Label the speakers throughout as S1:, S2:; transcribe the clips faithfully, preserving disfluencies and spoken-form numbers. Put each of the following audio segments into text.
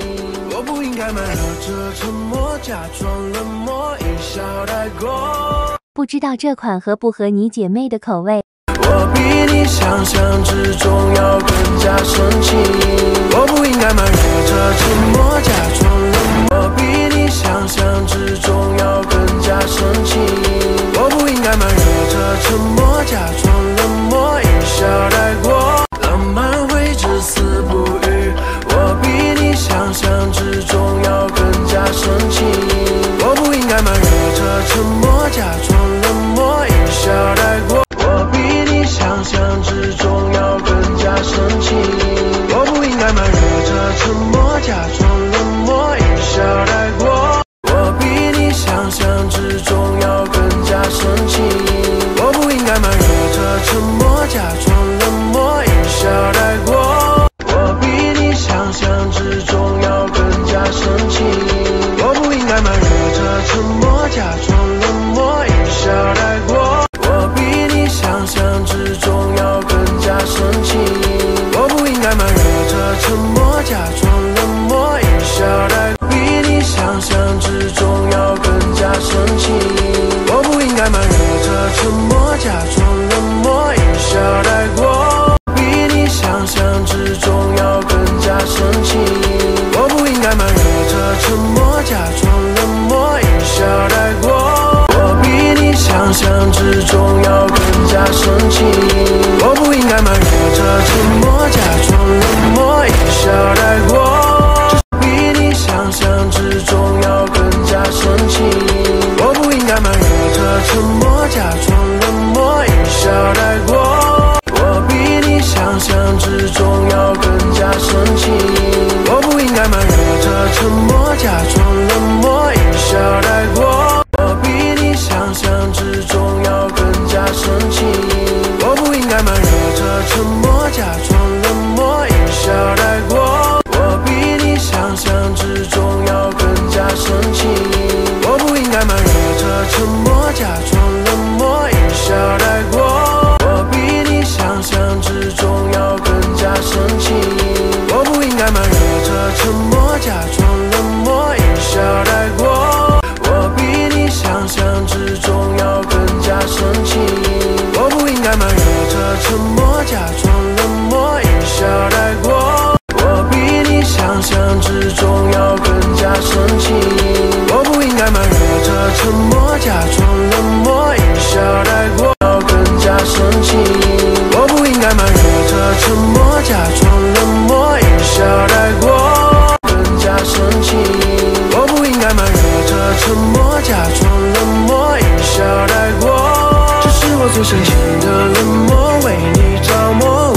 S1: 我不应该瞒着沉默，假装冷漠，一笑带过。
S2: 不知道这款合不合你姐妹的口味？
S1: 我比你想象之中要更加深情。我不应该瞒着沉默，假装冷漠。我比你想象之中要更加深情。我不应该瞒着沉默，假装冷漠，一笑带过。浪漫会至死不渝，我比你想象之中要更加深情。我不应该瞒着沉默，假装冷漠，一笑带过。我比你想象之中要更加深情。我不应该瞒着沉默，假装冷漠，一笑带过。我比你想象之中要更加深情。我不应该瞒着沉默，假装冷漠，一笑带过。我比你想象之中要更加深情。我不应该瞒着沉默，假装冷漠，一笑带过。我比你想象之中要更加深情。我不应该瞒着沉默，假装冷漠，一笑带过。比你想象之中要更加深情。我不应该瞒着沉默，假装冷漠，一笑带过。比你想象之中要更加深情。我不应该瞒着沉默，假装冷漠，一笑带过。我比你想象之中要更加深情。我不应该瞒着沉默，假装冷漠，一笑带过。比你想象之中要更加深情。我不应该瞒着沉默，假装冷漠，一笑带过。我比你想象之中要更加深情。我不应该瞒着沉默，假装冷漠，一笑带过。我比你想象之中要更加深情。我不应该瞒着沉默，假装冷漠，一笑带过。我比你想象之中要更加深情。我不应该瞒着沉默，假装冷漠，一笑带过。我比你想象之中要更加深情。我不应该瞒着沉默，假装冷漠，一笑带过。我比你想象之中要更加深情。我不应该瞒着沉默，假装冷漠，一笑带过。我比你想象之中要更加深情。我不应该瞒着沉默，假装冷漠，一笑带过。要更加深情。我不应该瞒着沉默，假装冷漠，一笑带过。更加深情。我不应该瞒着沉默，假装冷漠，一笑带过。这是我最深情的冷漠，为你着魔。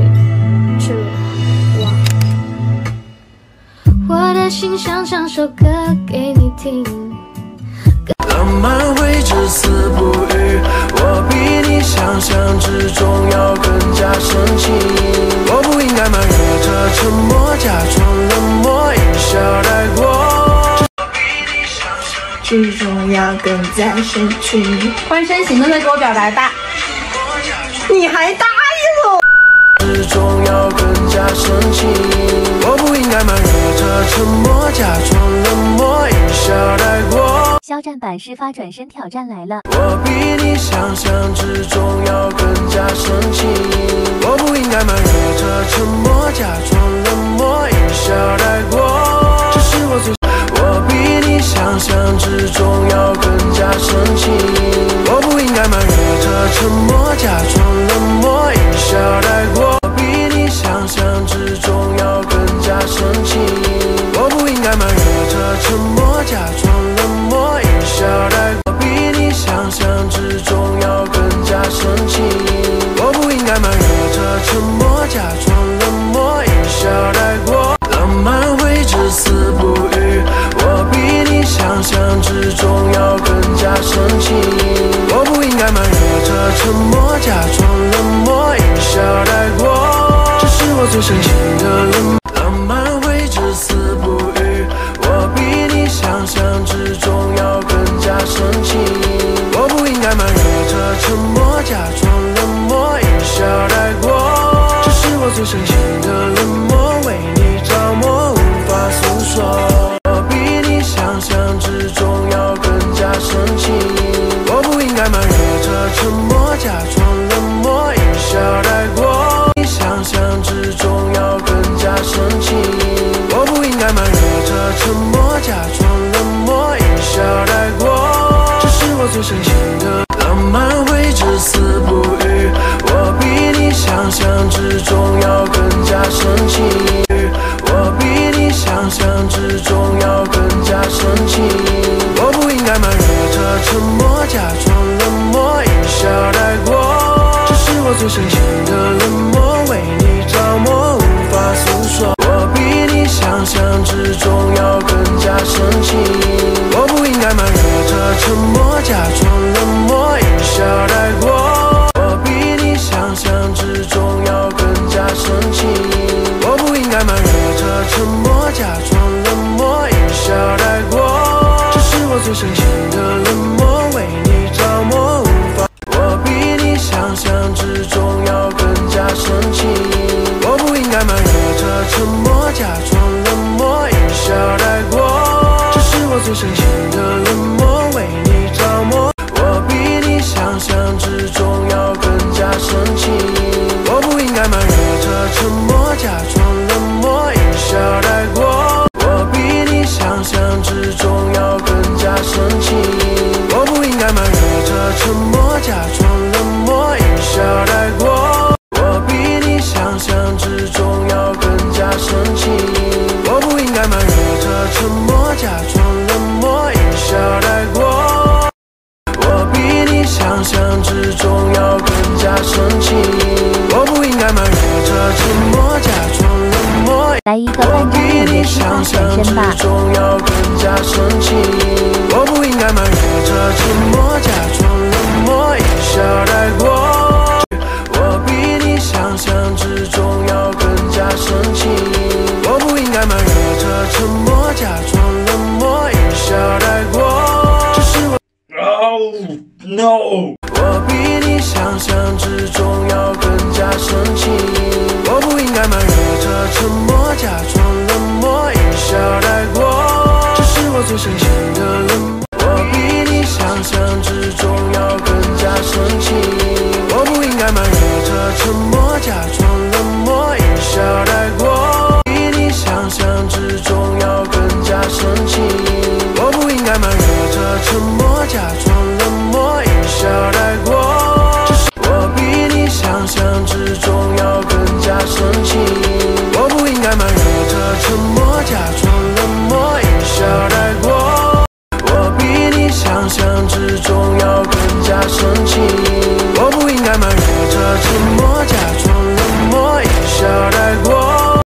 S3: 我的心想唱首歌给你听。
S1: 浪漫会至死不渝，我比你想象之中要更加深情。我不应该瞒着沉默，假装冷漠，一笑带过。
S4: 之中要更加深情。
S5: 浑身行动的给我表白吧！
S4: 你还答应了？
S1: 之中要更加深情。我不应该瞒着沉默，假装冷漠，一笑带过。
S2: 肖战版事发转身挑战来了。
S1: 我比你想象之中要更加深情。我不应该瞒着沉默，假装冷漠，一笑带过。这是我最我比你想象之中要更加深情。我不应该瞒着沉默，假装冷漠，一笑带过。我比你想象之中要更加深情。我不应该瞒着沉默，假装冷漠，一笑带过。我比你想象之中要更加深情。我不应该瞒着沉默，假装冷漠，一笑带过。浪漫会至死不渝，我比你想象之中要更加深情。我不应该瞒着沉默，假装冷漠，一笑带过。这是我最深情的冷漠。浪漫会至死不渝，我比你想象之中要更加深情。我不应该瞒着沉默，假装冷漠，一笑带过。这是我最深情的冷漠，为你着魔，无法诉说。 之中要更加深情。我不应该埋怨着沉默，假装冷漠，一笑带过。这是我最深情的冷漠，为你着魔，无法诉说。我比你想象之中要更加深情。我不应该埋怨着沉默，假装冷漠，一笑带过。我比你想象之中要更加深情。我不应该埋怨着沉默，假装冷漠，一笑带过。这是我最深情的冷漠，为你着魔，无法。我比你想象之中要更加深情。我不应该埋怨着沉默，假装冷漠，一笑带过。这是我最深情的冷漠，为你着魔。我比你想象之中要更加深情。我不应该埋怨着沉默，假装冷漠，一笑带过。我比你想象之中要更加深情。我不应该埋怨着沉默，假装冷漠，一笑带过。我比你想象之中要更加深情。我不应该埋怨着沉默，假装冷漠，一笑带过。我比你想象之中要更加深情。我不应该埋怨着沉默，假装冷漠。
S2: 来一个半张脸的西瓜转身吧。
S1: 要更加深情。我不应该埋怨着沉默，假装冷漠，一笑带过。我比你想象之中要更加深情。我不应该埋怨着沉默，假装冷漠，一笑带过。这是我。
S6: Oh no！
S1: 我比你想象之中要更加深情。我不应该埋怨着沉默，假装冷漠，一笑带过。这是我最深情的冷漠。我比你想象之中要更加深情。我不应该埋怨着沉默，假装冷漠，一笑带过。比你想象之中要更加深情。我不应该埋怨着沉默，假装冷漠，一笑带过。这是我比你想象之中要更加深情。我不应该埋怨着沉默，假装冷漠，一笑带过。我比你想象之中要更加深情。